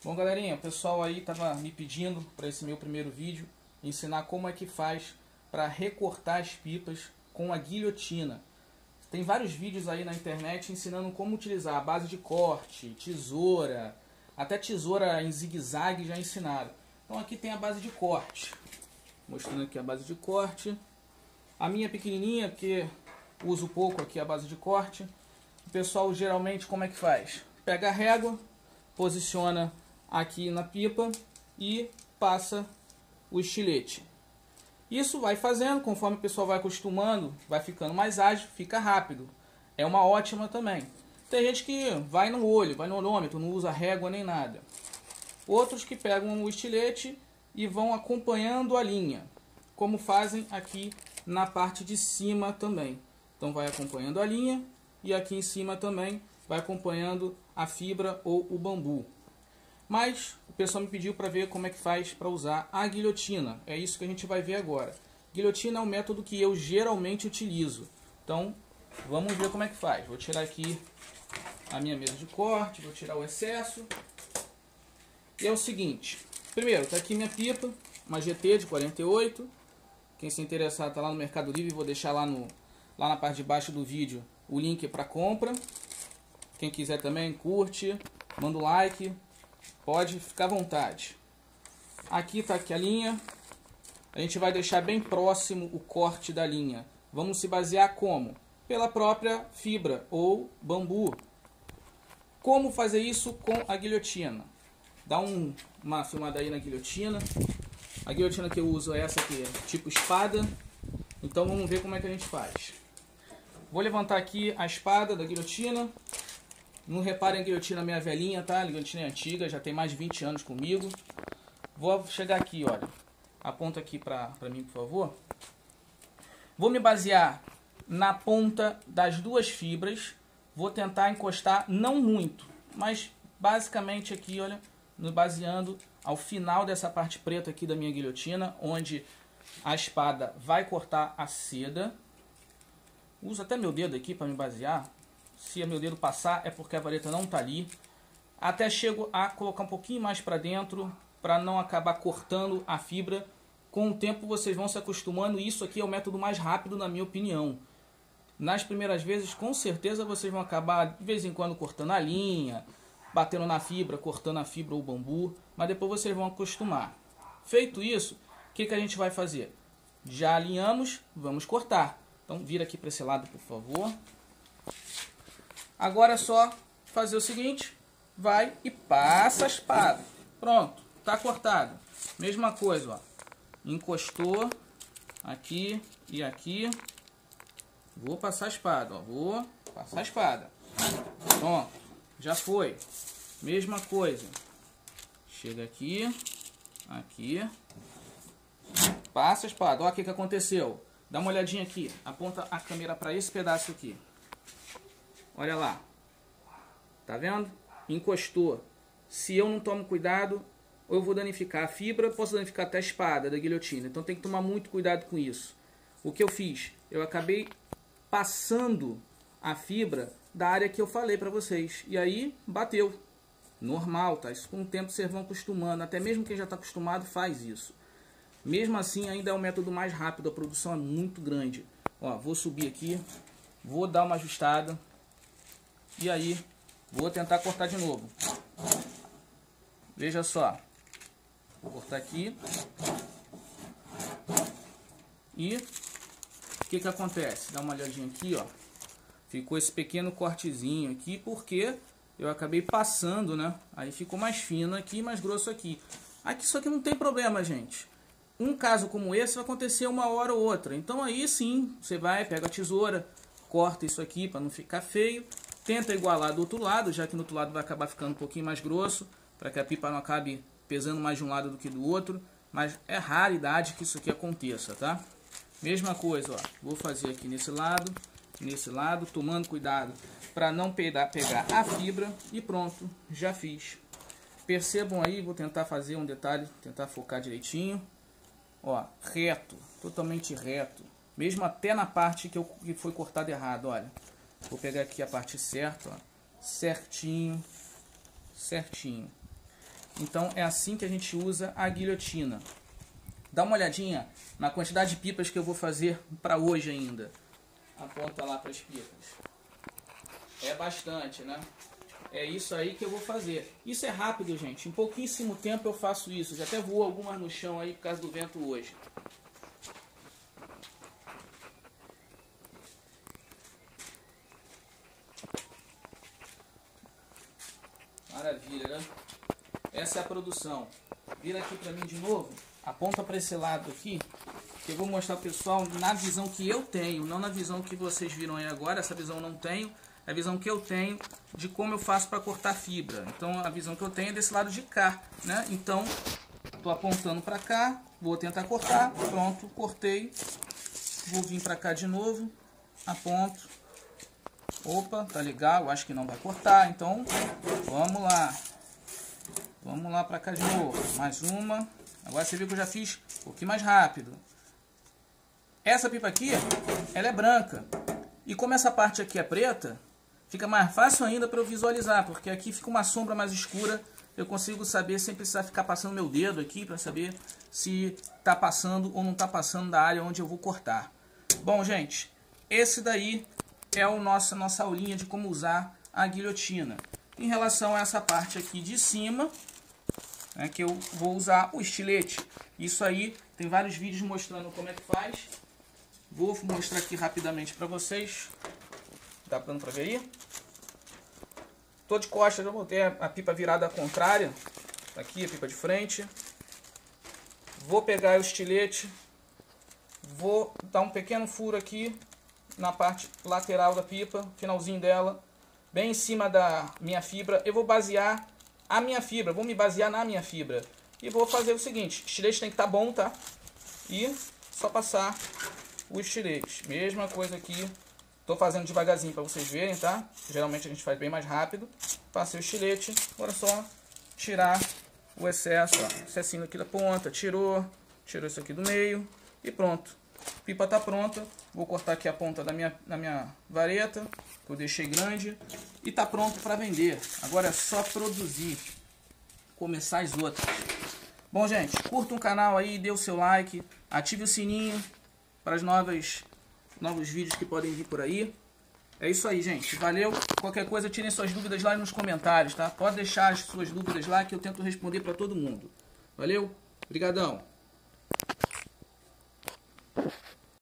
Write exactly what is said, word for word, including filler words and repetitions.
Bom, galerinha, o pessoal aí tava me pedindo para esse meu primeiro vídeo ensinar como é que faz para recortar as pipas com a guilhotina. Tem vários vídeos aí na internet ensinando como utilizar a base de corte, tesoura, até tesoura em zigue-zague já ensinaram. Então aqui tem a base de corte, mostrando aqui a base de corte. A minha pequenininha, porque uso pouco aqui a base de corte. O pessoal geralmente como é que faz? Pega a régua, posiciona aqui na pipa e passa o estilete. Isso vai fazendo, conforme o pessoal vai acostumando, vai ficando mais ágil, fica rápido. É uma ótima também. Tem gente que vai no olho, vai no olhômetro, não usa régua nem nada. Outros que pegam o estilete e vão acompanhando a linha, como fazem aqui na parte de cima também. Então vai acompanhando a linha e aqui em cima também vai acompanhando a fibra ou o bambu. Mas o pessoal me pediu para ver como é que faz para usar a guilhotina. É isso que a gente vai ver agora. Guilhotina é um método que eu geralmente utilizo. Então vamos ver como é que faz. Vou tirar aqui a minha mesa de corte, vou tirar o excesso. E é o seguinte. Primeiro, está aqui minha pipa, uma G T de quarenta e oito. Quem se interessar está lá no Mercado Livre, vou deixar lá, no, lá na parte de baixo do vídeo o link para compra. Quem quiser também, curte, manda um like. Pode ficar à vontade. Aqui está aqui a linha. A gente vai deixar bem próximo o corte da linha. Vamos se basear como? Pela própria fibra ou bambu. Como fazer isso com a guilhotina? Dá um, uma filmada aí na guilhotina. A guilhotina que eu uso é essa aqui, tipo espada. Então vamos ver como é que a gente faz. Vou levantar aqui a espada da guilhotina. Não reparem a guilhotina minha velhinha, tá? A guilhotina é antiga, já tem mais de vinte anos comigo. Vou chegar aqui, olha. Aponta aqui pra, pra mim, por favor. Vou me basear na ponta das duas fibras. Vou tentar encostar, não muito, mas basicamente aqui, olha, me baseando ao final dessa parte preta aqui da minha guilhotina, onde a espada vai cortar a seda. Uso até meu dedo aqui para me basear. Se meu dedo passar é porque a vareta não está ali. Até chego a colocar um pouquinho mais para dentro, para não acabar cortando a fibra. Com o tempo vocês vão se acostumando e isso aqui é o método mais rápido na minha opinião. Nas primeiras vezes com certeza vocês vão acabar de vez em quando cortando a linha, batendo na fibra, cortando a fibra ou o bambu, mas depois vocês vão acostumar. Feito isso, o que, que a gente vai fazer? Já alinhamos, vamos cortar. Então vira aqui para esse lado, por favor. Agora é só fazer o seguinte, vai e passa a espada. Pronto, tá cortado. Mesma coisa, ó. Encostou aqui e aqui. Vou passar a espada, ó. Vou passar a espada. Pronto, já foi. Mesma coisa. Chega aqui, aqui. Passa a espada. Ó, o que que aconteceu? Dá uma olhadinha aqui. Aponta a câmera para esse pedaço aqui. Olha lá. Tá vendo? Encostou. Se eu não tomo cuidado, eu vou danificar a fibra, posso danificar até a espada da guilhotina. Então tem que tomar muito cuidado com isso. O que eu fiz? Eu acabei passando a fibra da área que eu falei para vocês. E aí bateu. Normal, tá? Isso com o tempo vocês vão acostumando. Até mesmo quem já está acostumado faz isso. Mesmo assim ainda é o método mais rápido. A produção é muito grande. Ó, vou subir aqui. Vou dar uma ajustada. E aí, vou tentar cortar de novo. Veja só. Vou cortar aqui. E o que que acontece? Dá uma olhadinha aqui, ó. Ficou esse pequeno cortezinho aqui, porque eu acabei passando, né? Aí ficou mais fino aqui, mais grosso aqui. Aqui isso aqui não tem problema, gente. Um caso como esse vai acontecer uma hora ou outra. Então aí sim, você vai, pega a tesoura, corta isso aqui para não ficar feio. Tenta igualar do outro lado, já que no outro lado vai acabar ficando um pouquinho mais grosso, para que a pipa não acabe pesando mais de um lado do que do outro. Mas é raridade que isso aqui aconteça, tá? Mesma coisa, ó. Vou fazer aqui nesse lado, nesse lado, tomando cuidado para não pegar, pegar a fibra e pronto, já fiz. Percebam aí, vou tentar fazer um detalhe, tentar focar direitinho. Ó, reto, totalmente reto. Mesmo até na parte que, eu, que foi cortado errado, olha. Vou pegar aqui a parte certa, ó, certinho, certinho. Então é assim que a gente usa a guilhotina. Dá uma olhadinha na quantidade de pipas que eu vou fazer para hoje ainda. Aponta lá para as pipas. É bastante, né? É isso aí que eu vou fazer. Isso é rápido, gente. Em pouquíssimo tempo eu faço isso. Já até voou algumas no chão aí por causa do vento hoje. Maravilha, né? Essa é a produção. Vira aqui pra mim de novo. Aponta para esse lado aqui. Que eu vou mostrar pro pessoal na visão que eu tenho. Não na visão que vocês viram aí agora. Essa visão eu não tenho. É a visão que eu tenho de como eu faço para cortar fibra. Então a visão que eu tenho é desse lado de cá, né? Então tô apontando para cá. Vou tentar cortar. Pronto, cortei. Vou vir para cá de novo. Aponto. Opa, tá legal. Acho que não vai cortar. Então vamos lá. Vamos lá para cá de novo. Mais uma. Agora você viu que eu já fiz um pouquinho mais rápido. Essa pipa aqui, ela é branca. E como essa parte aqui é preta, fica mais fácil ainda para eu visualizar. Porque aqui fica uma sombra mais escura. Eu consigo saber sem precisar ficar passando meu dedo aqui para saber se está passando ou não está passando da área onde eu vou cortar. Bom, gente, esse daí é o nosso, a nossa aulinha de como usar a guilhotina. Em relação a essa parte aqui de cima, né, que eu vou usar o estilete. Isso aí, tem vários vídeos mostrando como é que faz. Vou mostrar aqui rapidamente para vocês. Dá para ver aí? Tô de costas, eu botei a pipa virada à contrária. Aqui a pipa de frente. Vou pegar o estilete. Vou dar um pequeno furo aqui na parte lateral da pipa, finalzinho dela, bem em cima da minha fibra. Eu vou basear a minha fibra, vou me basear na minha fibra. E vou fazer o seguinte, o estilete tem que estar bom, tá? E só passar o estilete. Mesma coisa aqui, tô fazendo devagarzinho para vocês verem, tá? Geralmente a gente faz bem mais rápido. Passei o estilete, agora é só tirar o excesso, ó. Excessinho aqui da ponta, tirou, tirou isso aqui do meio e pronto. A pipa tá pronta, vou cortar aqui a ponta da minha, da minha vareta, que eu deixei grande, e tá pronto para vender. Agora é só produzir, começar as outras. Bom, gente, curta o canal aí, dê o seu like, ative o sininho para as novas novos vídeos que podem vir por aí. É isso aí, gente. Valeu. Qualquer coisa, tirem suas dúvidas lá nos comentários, tá? Pode deixar as suas dúvidas lá que eu tento responder para todo mundo. Valeu. Obrigadão.